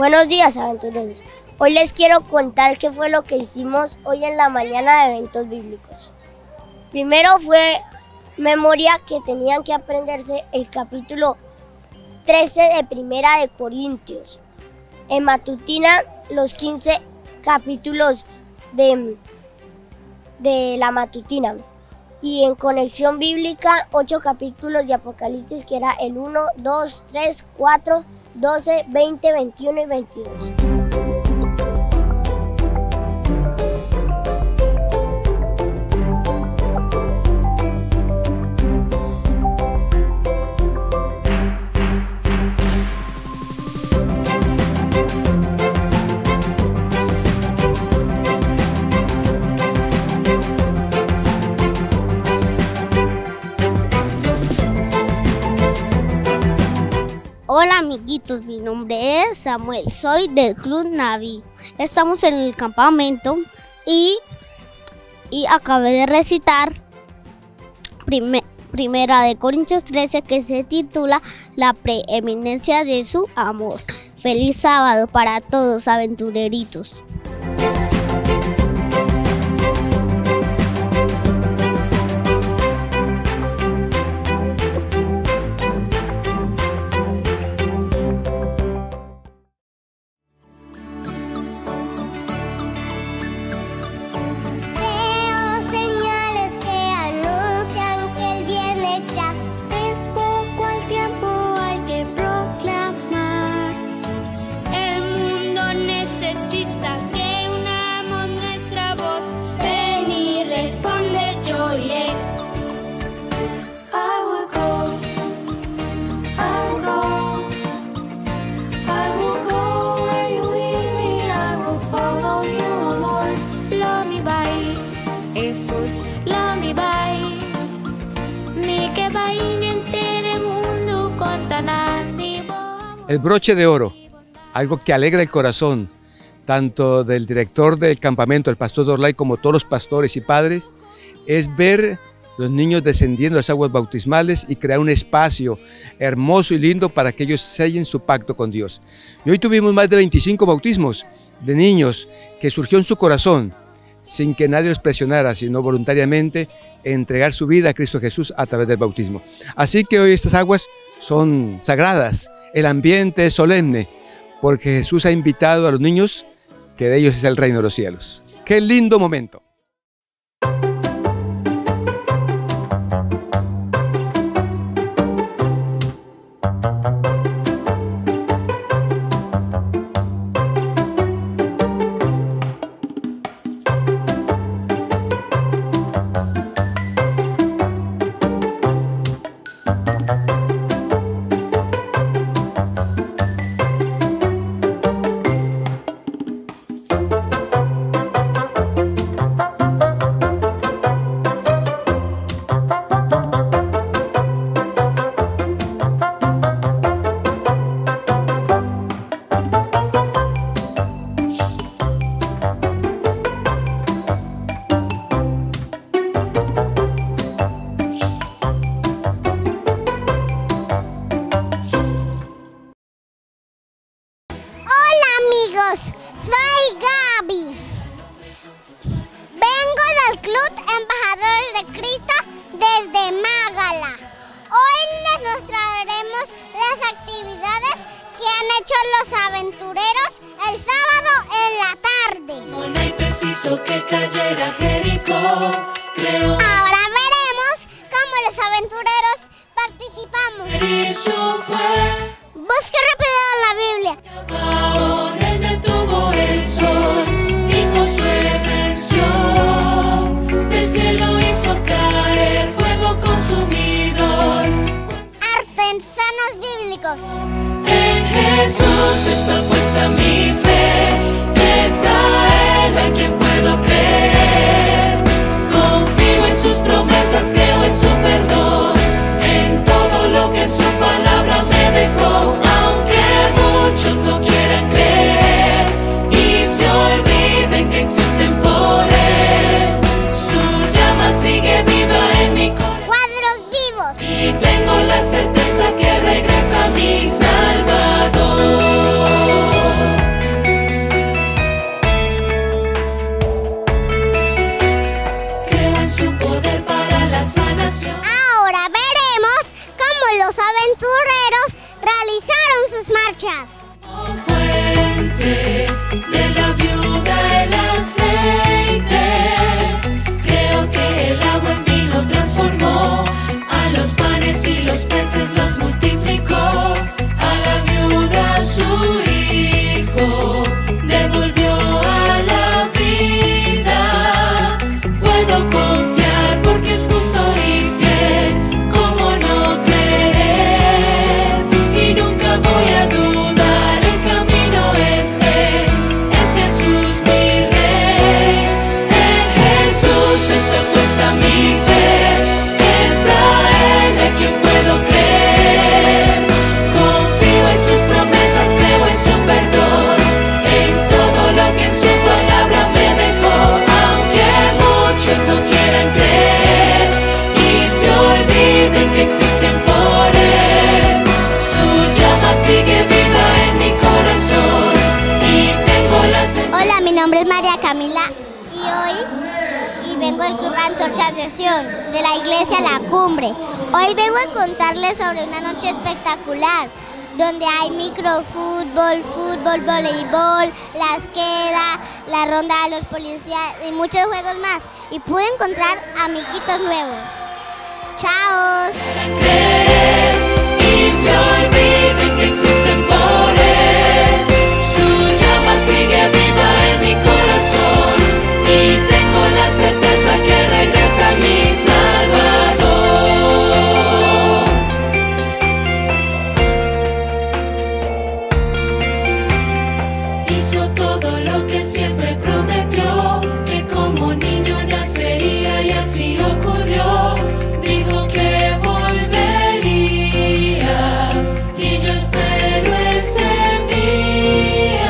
Buenos días, aventureros. Hoy les quiero contar qué fue lo que hicimos hoy en la mañana de eventos bíblicos. Primero fue memoria, que tenían que aprenderse el capítulo 13 de Primera de Corintios. En matutina, los 15 capítulos de la matutina. Y en conexión bíblica, 8 capítulos de Apocalipsis, que era el 1, 2, 3, 4, 12, 20, 21 y 22. Hola amiguitos, mi nombre es Samuel, soy del Club Navi. Estamos en el campamento y acabé de recitar Primera de Corintios 13, que se titula La preeminencia de su amor. Feliz sábado para todos, aventureritos. El broche de oro, algo que alegra el corazón, tanto del director del campamento, el pastor Dorlay, como todos los pastores y padres, es ver los niños descendiendo las aguas bautismales y crear un espacio hermoso y lindo para que ellos sellen su pacto con Dios. Y hoy tuvimos más de 25 bautismos de niños que surgió en su corazón, sin que nadie los presionara, sino voluntariamente entregar su vida a Cristo Jesús a través del bautismo. Así que hoy estas aguas son sagradas, el ambiente es solemne, porque Jesús ha invitado a los niños que de ellos es el reino de los cielos. ¡Qué lindo momento! Soy Gaby. Vengo del Club Embajadores de Cristo desde Mágala. Hoy les mostraremos las actividades que han hecho los aventureros el sábado en la tarde. No hay preciso que cayera Jericó, creo. Ahora veremos cómo los aventureros participamos. Eso fue. Busque rápido la Biblia. Gabaón, él detuvo el sol y Josué venció. Del cielo hizo caer fuego consumidor. Artesanos bíblicos. En Jesús está puesta mi fe, es a Él a quien puedo creer. Confío en sus promesas, creo en su perdón, en todo lo que en su palabra me dejó, aunque sus marchas. Fuente de la viuda el aceite, creo que el agua en vino transformó, a los panes y los peces los multiplicó, a la viuda su hijo devolvió a la vida. Puedo confiar porque es justo y fiel, cómo no creer, y nunca voy a dudar, el camino es Él, es Jesús mi Rey. En Jesús está puesta mi fe, es a Él a quien puedo creer, confío en sus promesas, creo en su perdón, en todo lo que en su palabra me dejó, aunque muchos no quieran creer y se olviden que existen por Él, su llama sigue viva en mi corazón y tengo la certeza. Hola, mi nombre es María Camila y vengo del Club Antorcha de Sion, de la iglesia La Cumbre. Hoy vengo a contarles sobre una noche espectacular, donde hay microfútbol, fútbol, voleibol, la esqueda, la ronda de los policías y muchos juegos más. Y pude encontrar amiguitos nuevos. ¡Chao! Creer y se olviden que existen por Él, su llama sigue viva en mi corazón y tengo la certeza que regresa mi Salvador. Hizo todo lo que siempre prometió, que como niño nacería y así ocurrió. Dijo que volvería y yo espero ese día.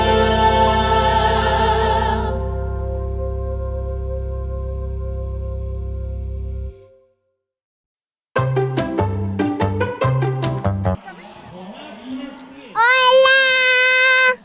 ¡Hola!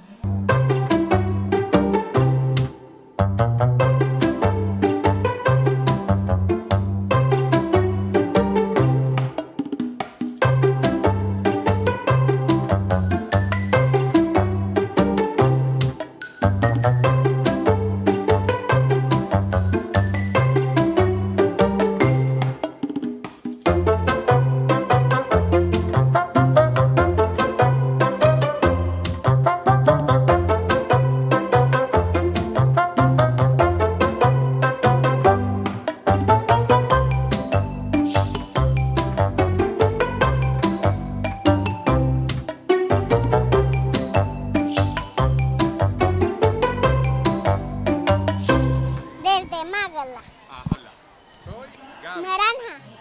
Desde Mágala. Soy Gaby. Naranja.